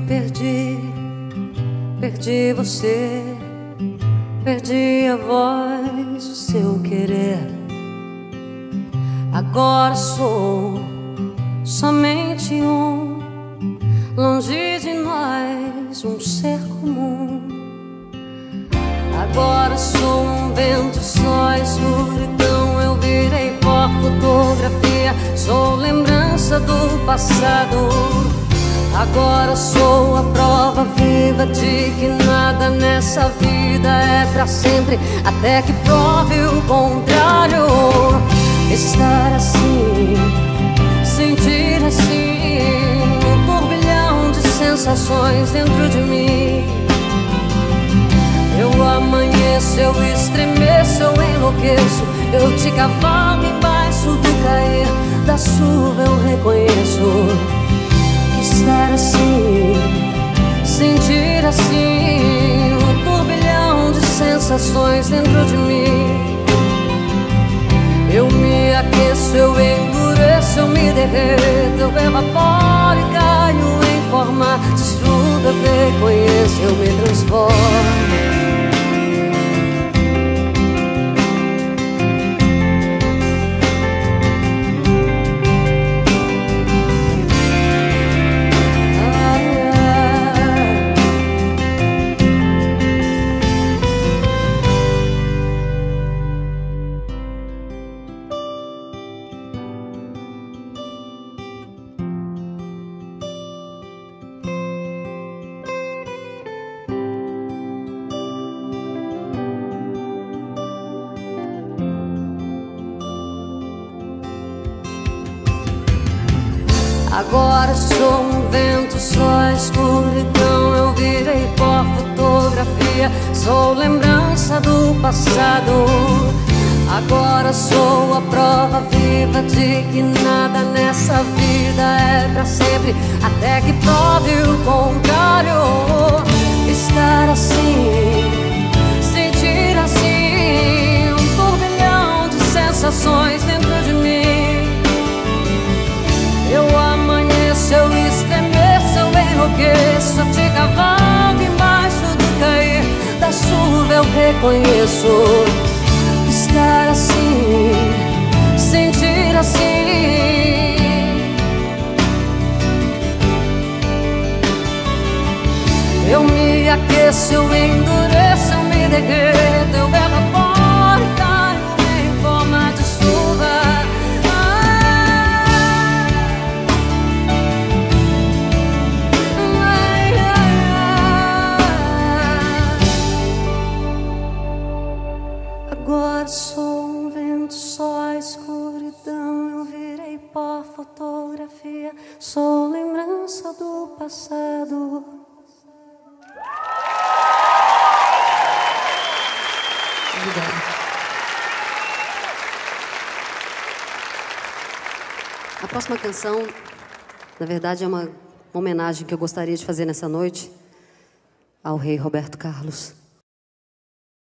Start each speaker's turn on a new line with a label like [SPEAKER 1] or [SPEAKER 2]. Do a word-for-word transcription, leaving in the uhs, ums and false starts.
[SPEAKER 1] perdi, perdi você, perdi a voz, o seu querer. Agora sou somente um, longe de nós, um ser comum. Agora sou um vento, só escuridão. Eu virei pó, fotografia, sou lembrança do passado. Agora sou a prova viva de que nada nessa vida é pra sempre, até que prove o contrário. Estar assim, sentir assim, um turbilhão de sensações dentro de mim. Eu amanheço, eu estremeço, eu enlouqueço, eu te cavalo embaixo do cair da chuva. Eu reconheço estar assim, sentir assim, um turbilhão de sensações dentro de mim. Eu me aqueço, eu endureço, eu me derreto, eu evaporo e caio em forma de chuva. Eu reconheço, eu me transformo. Agora sou um vento, só escuridão. Eu virei pó, fotografia, sou lembrança do passado. Agora sou a prova viva de que nada nessa vida é pra sempre, até que prove o contrário. Estar assim, sentir assim, um turbilhão de sensações dentro de mim. Eu amanheço, eu estremeço, eu enlouqueço, eu te cavalgo embaixo do cair da chuva. Eu reconheço estar assim, sentir assim. Eu me aqueço, eu endureço, eu me derreto, eu evaporo e caio em forma de chuva. Agora sou um vento, só escuridão. Eu virei pó, fotografia, sou lembrança do passado. Obrigada. A próxima canção, na verdade, é uma homenagem que eu gostaria de fazer nessa noite ao rei Roberto Carlos.